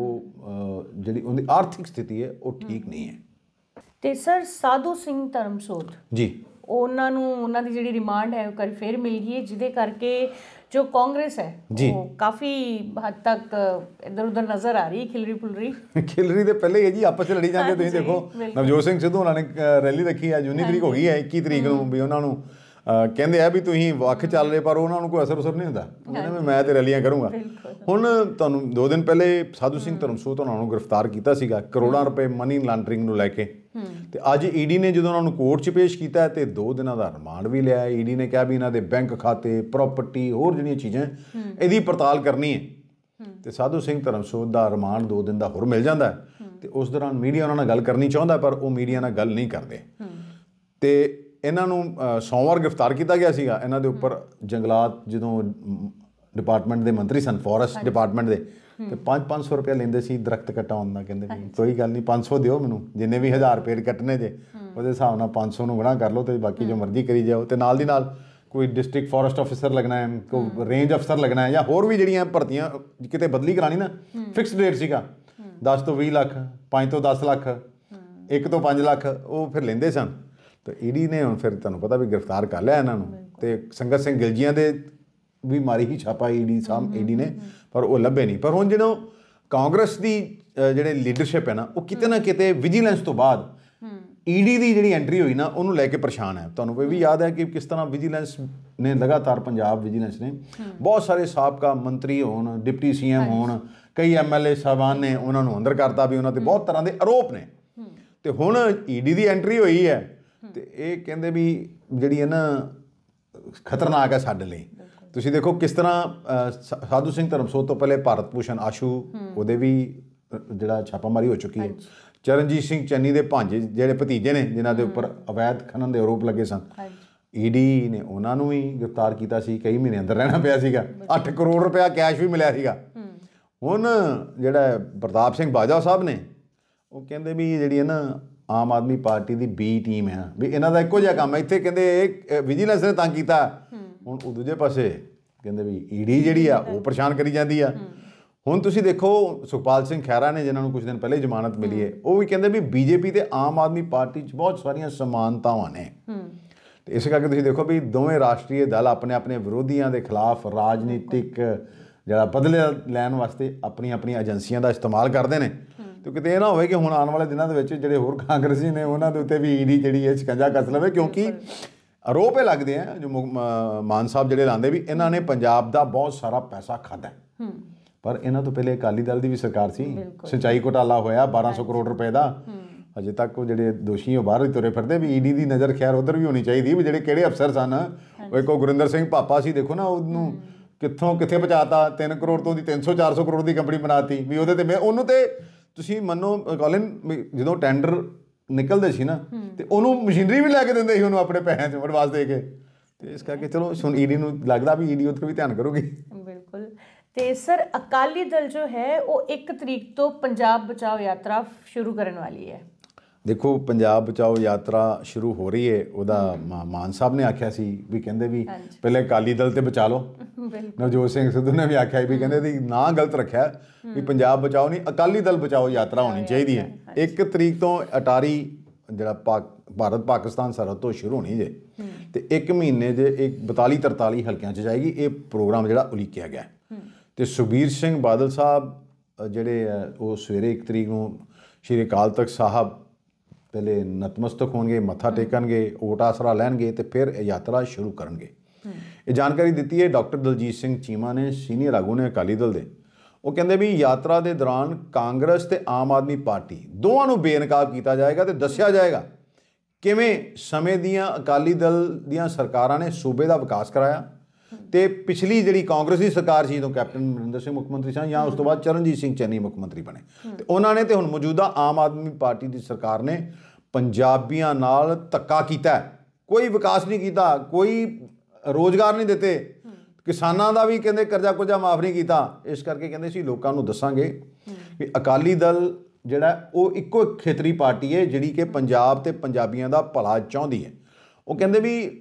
ਉਹ ਜਿਹੜੀ ਉਹਦੀ ਆਰਥਿਕ ਸਥਿਤੀ ਹੈ ਉਹ ਠੀਕ ਨਹੀਂ ਹੈ। ਤੇ ਸਰ ਸਾਧੂ ਸਿੰਘ ਧਰਮਸੋਤ ਜੀ, ਉਹਨਾਂ ਨੂੰ ਉਹਨਾਂ ਦੀ ਜਿਹੜੀ ਰਿਮਾਂਡ ਹੈ ਉਹ ਕੱਲ੍ਹ ਫਿਰ ਮਿਲ ਗਈ ਹੈ, ਜਿਹਦੇ ਕਰਕੇ ਜੋ ਕਾਂਗਰਸ ਹੈ ਉਹ ਕਾਫੀ ਹੱਦ ਤੱਕ ਇੱਧਰ ਉੱਧਰ ਨਜ਼ਰ ਆ ਰਹੀ, ਖਿਲਰੀ ਪੁਲਰੀ ਖਿਲਰੀ ਦੇ ਪਹਿਲੇ ਹੀ ਹੈ ਜੀ, ਆਪਸ 'ਚ ਲੜੀ ਜਾਂਦੇ। ਤੁਸੀਂ ਦੇਖੋ ਨਵਜੋਤ ਸਿੰਘ ਸਿੱਧੂ ਉਹਨਾਂ ਨੇ ਰੈਲੀ ਰੱਖੀ ਹੈ, ਉੱਨੀ ਤਰੀਕ ਹੋ ਗਈ ਹੈ, ਇੱਕੀ ਤਰੀਕ ਨੂੰ ਵੀ ਉਹਨਾਂ ਨੂੰ ਕਹਿੰਦੇ ਆ ਵੀ ਤੁਸੀਂ ਵੱਖ ਚੱਲ ਰਹੇ, ਪਰ ਉਹਨਾਂ ਨੂੰ ਕੋਈ ਅਸਰ ਉਸਰ ਨਹੀਂ ਹੁੰਦਾ। ਕਹਿੰਦੇ ਮੈਂ ਤੇ ਰੈਲੀਆਂ ਕਰੂੰਗਾ। ਹੁਣ ਤੁਹਾਨੂੰ ਦੋ ਦਿਨ ਪਹਿਲੇ ਸਾਧੂ ਸਿੰਘ ਧਰਮਸੋਤ ਉਹਨਾਂ ਨੂੰ ਗ੍ਰਿਫਤਾਰ ਕੀਤਾ ਸੀਗਾ ਕਰੋੜਾਂ ਰੁਪਏ ਮਨੀ ਲਾਂਡਰਿੰਗ ਨੂੰ ਲੈ ਕੇ ਤੇ ਅੱਜ ਈਡੀ ਨੇ ਜਦੋਂ ਉਹਨਾਂ ਨੂੰ ਕੋਰਟ 'ਚ ਪੇਸ਼ ਕੀਤਾ ਤੇ ਦੋ ਦਿਨਾਂ ਦਾ ਰਿਮਾਂਡ ਵੀ ਲਿਆ। ਈਡੀ ਨੇ ਕਿਹਾ ਵੀ ਇਹਨਾਂ ਦੇ ਬੈਂਕ ਖਾਤੇ, ਪ੍ਰਾਪਰਟੀ, ਹੋਰ ਜਿਹੜੀਆਂ ਚੀਜ਼ਾਂ ਇਹਦੀ ਪੜਤਾਲ ਕਰਨੀ ਹੈ ਤੇ ਸਾਧੂ ਸਿੰਘ ਧਰਮਸੋਤ ਦਾ ਰਿਮਾਂਡ ਦੋ ਦਿਨ ਦਾ ਹੋਰ ਮਿਲ ਜਾਂਦਾ ਤੇ ਉਸ ਦੌਰਾਨ ਮੀਡੀਆ ਉਹਨਾਂ ਨਾਲ ਗੱਲ ਕਰਨੀ ਚਾਹੁੰਦਾ ਪਰ ਉਹ ਮੀਡੀਆ ਨਾਲ ਗੱਲ ਨਹੀਂ ਕਰਦੇ। ਤੇ ਇਹਨਾਂ ਨੂੰ ਸੋਮਵਾਰ ਗ੍ਰਿਫਤਾਰ ਕੀਤਾ ਗਿਆ ਸੀਗਾ। ਇਹਨਾਂ ਦੇ ਉੱਪਰ ਜੰਗਲਾਤ ਜਦੋਂ ਡਿਪਾਰਟਮੈਂਟ ਦੇ ਮੰਤਰੀ ਸਨ, ਫੋਰੈਸਟ ਡਿਪਾਰਟਮੈਂਟ ਦੇ, ਤੇ ਪੰਜ ਪੰਜ ਸੌ ਰੁਪਇਆ ਲੈਂਦੇ ਸੀ ਦਰਖਤ ਕਟਾਉਣ ਦਾ। ਕਹਿੰਦੇ ਵੀ ਕੋਈ ਗੱਲ ਨਹੀਂ, ਪੰਜ ਸੌ ਦਿਓ ਮੈਨੂੰ, ਜਿੰਨੇ ਵੀ ਹਜ਼ਾਰ ਪੇੜ ਕੱਟਣੇ ਜੇ ਉਹਦੇ ਹਿਸਾਬ ਨਾਲ ਪੰਜ ਸੌ ਨੂੰ ਗੁਣਾ ਕਰ ਲਓ ਤੇ ਬਾਕੀ ਜੋ ਮਰਜ਼ੀ ਕਰੀ ਜਾਓ। ਤੇ ਨਾਲ ਦੀ ਨਾਲ ਕੋਈ ਡਿਸਟ੍ਰਿਕਟ ਫੋਰੈਸਟ ਆਫਿਸਰ ਲੱਗਣਾ ਹੈ, ਕੋਈ ਰੇਂਜ ਅਫਸਰ ਲੱਗਣਾ ਹੈ, ਜਾਂ ਹੋਰ ਵੀ ਜਿਹੜੀਆਂ ਭਰਤੀਆਂ ਕਿਤੇ ਬਦਲੀ ਕਰਾਉਣੀ ਨਾ, ਫਿਕਸਡ ਰੇਟ ਸੀਗਾ ਦਸ ਤੋਂ ਵੀਹ ਲੱਖ, ਪੰਜ ਤੋਂ ਦਸ ਲੱਖ, ਇੱਕ ਤੋਂ ਪੰਜ ਲੱਖ ਉਹ ਫਿਰ ਲੈਂਦੇ ਸਨ। ਤੇ ਈਡੀ ਨੇ ਹੁਣ ਫਿਰ ਤੁਹਾਨੂੰ ਪਤਾ ਵੀ ਗ੍ਰਿਫਤਾਰ ਕਰ ਲਿਆ ਇਹਨਾਂ ਨੂੰ ਤੇ ਸੰਗਤ ਸਿੰਘ ਗਿਲਜੀਆਂ ਦੇ ਵੀ ਮਾਰੀ ਹੀ ਛਾਪਾ ਈਡੀ ਸਾਹਮ ਈਡੀ ਨੇ, ਪਰ ਉਹ ਲੱਭੇ ਨਹੀਂ। ਪਰ ਹੁਣ ਜਦੋਂ ਕਾਂਗਰਸ ਦੀ ਜਿਹੜੇ ਲੀਡਰਸ਼ਿਪ ਹੈ ਨਾ ਉਹ ਕਿਤੇ ਨਾ ਕਿਤੇ ਵਿਜੀਲੈਂਸ ਤੋਂ ਬਾਅਦ ਈਡੀ ਦੀ ਜਿਹੜੀ ਐਂਟਰੀ ਹੋਈ ਨਾ ਉਹਨੂੰ ਲੈ ਕੇ ਪਰੇਸ਼ਾਨ ਹੈ। ਤੁਹਾਨੂੰ ਇਹ ਵੀ ਯਾਦ ਹੈ ਕਿ ਕਿਸ ਤਰ੍ਹਾਂ ਵਿਜੀਲੈਂਸ ਨੇ ਲਗਾਤਾਰ ਪੰਜਾਬ ਵਿਜੀਲੈਂਸ ਨੇ ਬਹੁਤ ਸਾਰੇ ਸਾਬਕਾ ਮੰਤਰੀ ਹੋਣ, ਡਿਪਟੀ ਸੀ ਐਮ ਹੋਣ, ਕਈ ਐਮ ਐਲ ਏ ਸਾਹਿਬਾਨ ਨੇ ਉਹਨਾਂ ਨੂੰ ਅੰਦਰ ਕਰਤਾ ਵੀ ਉਹਨਾਂ 'ਤੇ ਬਹੁਤ ਤਰ੍ਹਾਂ ਦੇ ਆਰੋਪ ਨੇ। ਤੇ ਹੁਣ ਈਡੀ ਦੀ ਐਂਟਰੀ ਹੋਈ ਹੈ ਤੇ ਇਹ ਕਹਿੰਦੇ ਵੀ ਜਿਹੜੀ ਹੈ ਨਾ ਖਤਰਨਾਕ ਹੈ ਸਾਡੇ ਲਈ। ਤੁਸੀਂ ਦੇਖੋ ਕਿਸ ਤਰ੍ਹਾਂ ਸਾਧੂ ਸਿੰਘ ਧਰਮਸੋਤ ਤੋਂ ਪਹਿਲੇ ਭਾਰਤ ਭੂਸ਼ਣ ਆਸ਼ੂ ਉਹਦੇ ਵੀ ਜਿਹੜਾ ਛਾਪਾਮਾਰੀ ਹੋ ਚੁੱਕੀ ਹੈ। ਚਰਨਜੀਤ ਸਿੰਘ ਚੰਨੀ ਦੇ ਭਾਂਜੇ ਜਿਹੜੇ ਭਤੀਜੇ ਨੇ ਜਿਨ੍ਹਾਂ ਦੇ ਉੱਪਰ ਅਵੈਧ ਖਨਨ ਦੇ ਆਰੋਪ ਲੱਗੇ ਸਨ, ਈਡੀ ਨੇ ਉਹਨਾਂ ਨੂੰ ਵੀ ਗ੍ਰਿਫਤਾਰ ਕੀਤਾ ਸੀ, ਕਈ ਮਹੀਨੇ ਅੰਦਰ ਰਹਿਣਾ ਪਿਆ ਸੀਗਾ, ਅੱਠ ਕਰੋੜ ਰੁਪਇਆ ਕੈਸ਼ ਵੀ ਮਿਲਿਆ ਸੀਗਾ। ਹੁਣ ਜਿਹੜਾ ਪ੍ਰਤਾਪ ਸਿੰਘ ਬਾਜਵਾ ਸਾਹਿਬ ਨੇ ਉਹ ਕਹਿੰਦੇ ਵੀ ਜਿਹੜੀ ਹੈ ਨਾ ਆਮ ਆਦਮੀ ਪਾਰਟੀ ਦੀ ਬੀ ਟੀਮ ਹੈ ਵੀ ਇਹਨਾਂ ਦਾ ਇੱਕੋ ਜਿਹਾ ਕੰਮ ਹੈ। ਇੱਥੇ ਕਹਿੰਦੇ ਇਹ ਵਿਜੀਲੈਂਸ ਨੇ ਤੰਗ ਕੀਤਾ, ਹੁਣ ਉਹ ਦੂਜੇ ਪਾਸੇ ਕਹਿੰਦੇ ਵੀ ਈਡੀ ਜਿਹੜੀ ਆ ਉਹ ਪਰੇਸ਼ਾਨ ਕਰੀ ਜਾਂਦੀ ਆ। ਹੁਣ ਤੁਸੀਂ ਦੇਖੋ ਸੁਖਪਾਲ ਸਿੰਘ ਖਹਿਰਾ ਨੇ ਜਿਨ੍ਹਾਂ ਨੂੰ ਕੁਝ ਦਿਨ ਪਹਿਲੇ ਜ਼ਮਾਨਤ ਮਿਲੀ ਹੈ, ਉਹ ਵੀ ਕਹਿੰਦੇ ਵੀ ਬੀਜੇਪੀ ਤੇ ਆਮ ਆਦਮੀ ਪਾਰਟੀ 'ਚ ਬਹੁਤ ਸਾਰੀਆਂ ਸਮਾਨਤਾਵਾਂ ਨੇ। ਤੇ ਇਸ ਕਰਕੇ ਤੁਸੀਂ ਦੇਖੋ ਵੀ ਦੋਵੇਂ ਰਾਸ਼ਟਰੀ ਦਲ ਆਪਣੇ ਆਪਣੇ ਵਿਰੋਧੀਆਂ ਦੇ ਖਿਲਾਫ ਰਾਜਨੀਤਿਕ ਜਿਹੜਾ ਬਦਲੇ ਲੈਣ ਵਾਸਤੇ ਆਪਣੀਆਂ ਆਪਣੀਆਂ ਏਜੰਸੀਆਂ ਦਾ ਇਸਤੇਮਾਲ ਕਰਦੇ ਨੇ। ਤੇ ਕਿਤੇ ਇਹ ਨਾ ਹੋਵੇ ਕਿ ਹੁਣ ਆਉਣ ਵਾਲੇ ਦਿਨਾਂ ਦੇ ਵਿੱਚ ਜਿਹੜੇ ਹੋਰ ਕਾਂਗਰਸੀ ਨੇ ਉਹਨਾਂ ਦੇ ਉੱਤੇ ਵੀ ਈਡੀ ਜਿਹੜੀ ਹੈ ਸ਼ਿਕੰਜਾ ਕੱਸ ਲਵੇ, ਕਿਉਂਕਿ ਆਰੋਪ ਇਹ ਲੱਗਦੇ ਆ ਜੋ ਮਾਨ ਸਾਹਿਬ ਜਿਹੜੇ ਲਾਉਂਦੇ ਵੀ ਇਹਨਾਂ ਨੇ ਪੰਜਾਬ ਦਾ ਬਹੁਤ ਸਾਰਾ ਪੈਸਾ ਖਾਧਾ ਪਰ ਇਹਨਾਂ ਤੋਂ ਪਹਿਲੇ ਅਕਾਲੀ ਦਲ ਦੀ ਵੀ ਸਰਕਾਰ ਸੀ, ਸਿੰਚਾਈ ਘੁਟਾਲਾ ਹੋਇਆ ਬਾਰਾਂ ਸੌ ਕਰੋੜ ਰੁਪਏ ਦਾ। ਅਜੇ ਤੱਕ ਉਹ ਜਿਹੜੇ ਦੋਸ਼ੀ ਉਹ ਬਾਹਰ ਹੀ ਤੁਰੇ ਫਿਰਦੇ ਵੀ। ਈਡੀ ਦੀ ਨਜ਼ਰ ਖੈਰ ਉੱਧਰ ਵੀ ਹੋਣੀ ਚਾਹੀਦੀ ਵੀ ਜਿਹੜੇ ਕਿਹੜੇ ਅਫਸਰ ਸਨ। ਉਹ ਇੱਕ ਉਹ ਗੁਰਿੰਦਰ ਸਿੰਘ ਭਾਪਾ ਸੀ, ਦੇਖੋ ਨਾ ਉਹਨੂੰ ਕਿੱਥੋਂ ਕਿੱਥੇ ਪਹੁੰਚਾਤਾ, ਤਿੰਨ ਕਰੋੜ ਤੋਂ ਦੀ ਤਿੰਨ ਸੌ ਚਾਰ ਸੌ ਕਰੋੜ ਦੀ ਕੰਪਨੀ ਬਣਾਤੀ ਵੀ ਉਹਦੇ ਤੇ। ਮੈਂ ਉਹਨੂੰ ਤੇ ਤੁਸੀਂ ਮੰਨੋ ਕਾਲਿਨ, ਜਦੋਂ ਟੈਂਡਰ ਨਿਕਲਦੇ ਸੀ ਨਾ ਤੇ ਉਹਨੂੰ ਮਸ਼ੀਨਰੀ ਵੀ ਲੈ ਕੇ ਦਿੰਦੇ ਸੀ ਉਹਨੂੰ ਆਪਣੇ ਪੈਸਿਆਂ 'ਚ ਐਡਵਾਂਸ ਦੇ ਕੇ। ਤੇ ਇਸ ਕਰਕੇ ਚਲੋ ਹੁਣ ਈਡੀ ਨੂੰ ਲੱਗਦਾ ਵੀ ਈਡੀ ਉੱਧਰ ਵੀ ਧਿਆਨ ਕਰੂਗੀ। ਬਿਲਕੁਲ। ਤੇ ਸਰ ਅਕਾਲੀ ਦਲ ਜੋ ਹੈ ਉਹ ਇੱਕ ਤਰੀਕ ਤੋਂ ਪੰਜਾਬ ਬਚਾਓ ਯਾਤਰਾ ਸ਼ੁਰੂ ਕਰਨ ਵਾਲੀ ਹੈ। ਦੇਖੋ ਪੰਜਾਬ ਬਚਾਓ ਯਾਤਰਾ ਸ਼ੁਰੂ ਹੋ ਰਹੀ ਹੈ। ਉਹਦਾ ਮਾਨ ਸਾਹਿਬ ਨੇ ਆਖਿਆ ਸੀ ਵੀ ਕਹਿੰਦੇ ਵੀ ਪਹਿਲੇ ਅਕਾਲੀ ਦਲ ਤੇ ਬਚਾ ਲਓ। ਨਵਜੋਤ ਸਿੰਘ ਸਿੱਧੂ ਨੇ ਵੀ ਆਖਿਆ ਵੀ ਕਹਿੰਦੇ ਦੀ ਨਾਂ ਗਲਤ ਰੱਖਿਆ ਵੀ ਪੰਜਾਬ ਬਚਾਓ ਨਹੀਂ, ਅਕਾਲੀ ਦਲ ਬਚਾਓ ਯਾਤਰਾ ਹੋਣੀ ਚਾਹੀਦੀ ਹੈ। ਇੱਕ ਤਰੀਕ ਤੋਂ ਅਟਾਰੀ ਜਿਹੜਾ ਪਾਕ ਭਾਰਤ ਪਾਕਿਸਤਾਨ ਸਰਹੱਦ ਤੋਂ ਸ਼ੁਰੂ ਹੋਣੀ ਜੇ ਤੇ ਇੱਕ ਮਹੀਨੇ ਦੇ ਇੱਕ ਬਤਾਲੀ ਤਰਤਾਲੀ ਹਲਕਿਆਂ 'ਚ ਜਾਏਗੀ। ਇਹ ਪ੍ਰੋਗਰਾਮ ਜਿਹੜਾ ਉਲੀਕਿਆ ਗਿਆ ਤੇ ਸੁਖਬੀਰ ਸਿੰਘ ਬਾਦਲ ਸਾਹਿਬ ਜਿਹੜੇ ਆ ਉਹ ਸਵੇਰੇ ਇੱਕ ਤਰੀਕ ਨੂੰ ਸ਼੍ਰੀ ਅਕਾਲ ਤਖਤ ਸਾਹਿਬ ਪਹਿਲੇ ਨਤਮਸਤਕ ਹੋਣਗੇ, ਮੱਥਾ ਟੇਕਣਗੇ, ਓਟ ਆਸਰਾ ਲੈਣਗੇ ਤੇ ਫਿਰ ਇਹ ਯਾਤਰਾ ਸ਼ੁਰੂ ਕਰਨਗੇ। ਇਹ ਜਾਣਕਾਰੀ ਦਿੱਤੀ ਹੈ ਡਾਕਟਰ ਦਲਜੀਤ ਸਿੰਘ ਚੀਮਾ ਨੇ, ਸੀਨੀਅਰ ਆਗੂ ਨੇ ਅਕਾਲੀ ਦਲ ਦੇ। ਉਹ ਕਹਿੰਦੇ ਵੀ ਯਾਤਰਾ ਦੇ ਦੌਰਾਨ ਕਾਂਗਰਸ ਤੇ ਆਮ ਆਦਮੀ ਪਾਰਟੀ ਦੋਵਾਂ ਨੂੰ ਬੇਨਕਾਬ ਕੀਤਾ ਜਾਏਗਾ ਤੇ ਦੱਸਿਆ ਜਾਏਗਾ ਕਿਵੇਂ ਸਮੇਂ ਦੀਆਂ ਅਕਾਲੀ ਦਲ ਦੀਆਂ ਸਰਕਾਰਾਂ ਨੇ ਸੂਬੇ ਦਾ ਵਿਕਾਸ ਕਰਾਇਆ ਤੇ ਪਿਛਲੀ ਜਿਹੜੀ ਕਾਂਗਰਸੀ ਸਰਕਾਰ ਸੀ ਜਦੋਂ ਕੈਪਟਨ ਅਮਰਿੰਦਰ ਸਿੰਘ ਮੁੱਖ ਮੰਤਰੀ ਸਨ ਜਾਂ ਉਸ ਤੋਂ ਬਾਅਦ ਚਰਨਜੀਤ ਸਿੰਘ ਚੰਨੀ ਮੁੱਖ ਮੰਤਰੀ ਬਣੇ ਤੇ ਉਹਨਾਂ ਨੇ ਤੇ ਹੁਣ ਮੌਜੂਦਾ ਆਮ ਆਦਮੀ ਪਾਰਟੀ ਦੀ ਸਰਕਾਰ ਨੇ ਪੰਜਾਬੀਆਂ ਨਾਲ ਧੱਕਾ ਕੀਤਾ, ਕੋਈ ਵਿਕਾਸ ਨਹੀਂ ਕੀਤਾ, ਕੋਈ ਰੋਜ਼ਗਾਰ ਨਹੀਂ ਦਿੱਤੇ, ਕਿਸਾਨਾਂ ਦਾ ਵੀ ਕਹਿੰਦੇ ਕਰਜ਼ਾ ਕੁਰਜ਼ਾ ਮਾਫ ਨਹੀਂ ਕੀਤਾ। ਇਸ ਕਰਕੇ ਕਹਿੰਦੇ ਸੀ ਲੋਕਾਂ ਨੂੰ ਦੱਸਾਂਗੇ ਕਿ ਅਕਾਲੀ ਦਲ ਜਿਹੜਾ ਉਹ ਇੱਕੋ ਇੱਕ ਖੇਤਰੀ ਪਾਰਟੀ ਹੈ ਜਿਹੜੀ ਕਿ ਪੰਜਾਬ ਤੇ ਪੰਜਾਬੀਆਂ ਦਾ ਭਲਾ ਚਾਹੁੰਦੀ ਹੈ। ਉਹ ਕਹਿੰਦੇ ਵੀ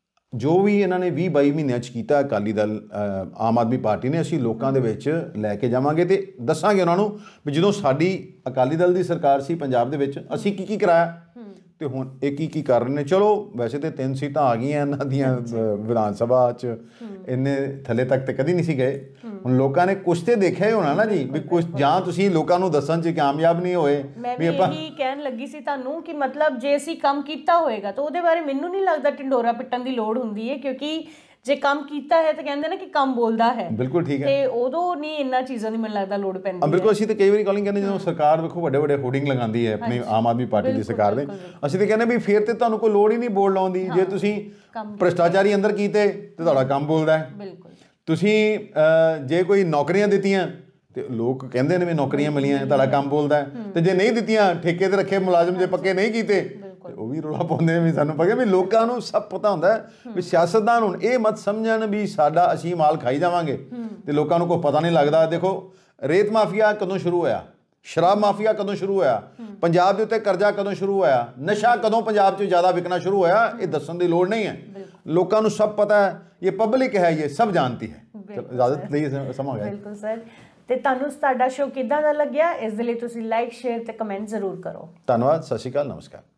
ਜੋ ਵੀ ਇਹਨਾਂ ਨੇ ਵੀਹ ਬਾਈ ਮਹੀਨਿਆਂ 'ਚ ਕੀਤਾ ਅਕਾਲੀ ਦਲ ਆਮ ਆਦਮੀ ਪਾਰਟੀ ਨੇ, ਅਸੀਂ ਲੋਕਾਂ ਦੇ ਵਿੱਚ ਲੈ ਕੇ ਜਾਵਾਂਗੇ ਤੇ ਦੱਸਾਂਗੇ ਉਹਨਾਂ ਨੂੰ ਵੀ ਜਦੋਂ ਸਾਡੀ ਅਕਾਲੀ ਦਲ ਦੀ ਸਰਕਾਰ ਸੀ ਪੰਜਾਬ ਦੇ ਵਿੱਚ ਅਸੀਂ ਕੀ ਕੀ ਕਰਾਇਆ ਤੇ ਹੁਣ ਇਹ ਕੀ ਕੀ ਕਰ ਰਹੇ ਨੇ। ਚਲੋ ਵੈਸੇ ਤੇ ਤਿੰਨ ਸੀਟਾਂ ਆ ਗਈਆਂ ਇਹਨਾਂ ਦੀਆਂ ਵਿਧਾਨ ਸਭਾ 'ਚ, ਇੰਨੇ ਥੱਲੇ ਤੱਕ ਤੇ ਕਦੀ ਨਹੀਂ ਸੀ ਗਏ। ਹੁਣ ਲੋਕਾਂ ਨੇ ਕੁਛ ਤੇ ਦੇਖਿਆ ਹੀ ਹੋਣਾ ਨਾ ਜੀ ਵੀ ਕੁਛ, ਜਾਂ ਤੁਸੀਂ ਲੋਕਾਂ ਨੂੰ ਦੱਸਣ 'ਚ ਕਾਮਯਾਬ ਨਹੀਂ ਹੋਏ। ਮੈਂ ਵੀ ਇਹੀ ਕਹਿਣ ਲੱਗੀ ਸੀ ਤੁਹਾਨੂੰ ਕਿ ਮਤਲਬ ਜੇ ਅਸੀਂ ਕੰਮ ਕੀਤਾ ਹੋਏਗਾ ਤਾਂ ਉਹਦੇ ਬਾਰੇ ਮੈਨੂੰ ਨਹੀਂ ਲੱਗਦਾ ਢਿੰਡੋਰਾ ਪਿੱਟਣ ਦੀ ਲੋੜ ਹੁੰਦੀ ਹੈ, ਕਿਉਂਕਿ ਜੇ ਕੰਮ ਕੀਤਾ ਹੈ ਤਾਂ ਕਹਿੰਦੇ ਨਾ ਕਿ ਕੰਮ ਬੋਲਦਾ ਹੈ। ਬਿਲਕੁਲ ਠੀਕ ਹੈ। ਤੇ ਉਦੋਂ ਨਹੀਂ ਇੰਨਾ ਚੀਜ਼ਾਂ ਦੀ ਮੈਨੂੰ ਲੱਗਦਾ ਲੋੜ ਪੈਂਦੀ ਹੈ। ਬਿਲਕੁਲ। ਅਸੀਂ ਤਾਂ ਕਈ ਵਾਰੀ ਕਾਲਿੰਗ ਕਹਿੰਦੇ ਜਦੋਂ ਸਰਕਾਰ ਵੇਖੋ ਵੱਡੇ ਵੱਡੇ ਹੋਰਡਿੰਗ ਲਗਾਉਂਦੀ ਹੈ ਆਪਣੀ ਆਮ ਆਦਮੀ ਪਾਰਟੀ ਦੀ ਸਰਕਾਰ ਦੇ, ਅਸੀਂ ਤਾਂ ਕਹਿੰਦੇ ਵੀ ਫਿਰ ਤੇ ਤੁਹਾਨੂੰ ਕੋਈ ਲੋੜ ਹੀ ਨਹੀਂ ਬੋਲ ਲਾਉਣ ਦੀ। ਜੇ ਤੁਸੀਂ ਭ੍ਰਿਸ਼ਟਾਚਾਰੀ ਅੰਦਰ ਕੀਤੇ ਤੇ ਤੁਹਾਡਾ ਕੰਮ ਬੋਲਦਾ ਹੈ। ਬਿਲਕੁਲ। ਤੁਸੀਂ ਜੇ ਕੋਈ ਨੌਕਰੀਆਂ ਦਿੱਤੀਆਂ ਤੇ ਲੋਕ ਕਹਿੰਦੇ ਨੇ ਵੀ ਨੌਕਰੀਆਂ ਮਿਲੀਆਂ, ਤੁਹਾਡਾ ਕੰਮ ਬੋਲਦਾ ਹੈ। ਤੇ ਜੇ ਨਹੀਂ ਦਿੱਤੀਆਂ, ਠੇਕੇ ਤੇ ਰੱਖੇ ਮੁਲਾਜ਼ਮ ਜੇ ਪੱਕੇ ਨਹੀਂ ਕੀਤੇ ਤੇ ਉਹ ਵੀ ਰੌਲਾ ਪਾਉਂਦੇ ਵੀ ਸਾਨੂੰ ਪਤਾ ਵੀ ਲੋਕਾਂ ਨੂੰ ਸਭ ਪਤਾ ਹੁੰਦਾ ਵੀ ਸਿਆਸਤਦਾਨ ਹੁਣ ਇਹ ਮਤ ਸਮਝਣ ਵੀ ਸਾਡਾ ਅਸੀਂ ਮਾਲ ਖਾਈ ਜਾਵਾਂਗੇ ਤੇ ਲੋਕਾਂ ਨੂੰ ਕੋਈ ਪਤਾ ਨਹੀਂ ਲੱਗਦਾ। ਦੇਖੋ ਰੇਤ ਮਾਫੀਆ ਕਦੋਂ ਸ਼ੁਰੂ ਹੋਇਆ, ਸ਼ਰਾਬ ਮਾਫੀਆ ਕਦੋਂ ਸ਼ੁਰੂ ਹੋਇਆ, ਪੰਜਾਬ ਦੇ ਉੱਤੇ ਕਰਜ਼ਾ ਕਦੋਂ ਸ਼ੁਰੂ ਹੋਇਆ, ਨਸ਼ਾ ਕਦੋਂ ਪੰਜਾਬ 'ਚ ਜ਼ਿਆਦਾ ਵਿਕਣਾ ਸ਼ੁਰੂ ਹੋਇਆ, ਇਹ ਦੱਸਣ ਦੀ ਲੋੜ ਨਹੀਂ ਹੈ। ਲੋਕਾਂ ਨੂੰ ਸਭ ਪਤਾ ਹੈ, ਇਹ ਪਬਲਿਕ ਹੈ, ਇਹ ਸਭ ਜਾਣती है। ਇਜਾਜ਼ਤ ਲਈ ਸਮਾਂ ਹੋ ਗਿਆ। ਬਿਲਕੁਲ ਸਰ। ਤੇ ਤੁਹਾਨੂੰ ਸਾਡਾ ਸ਼ੋਅ ਕਿੱਦਾਂ ਦਾ ਲੱਗਿਆ ਇਸ ਦੇ ਲਈ ਤੁਸੀਂ ਲਾਈਕ, ਸ਼ੇਅਰ ਤੇ ਕਮੈਂਟ ਜ਼ਰੂਰ ਕਰੋ। ਧੰਨਵਾਦ। ਸਤਿ ਸ਼੍ਰੀ ਅਕਾਲ। ਨਮਸਕਾਰ।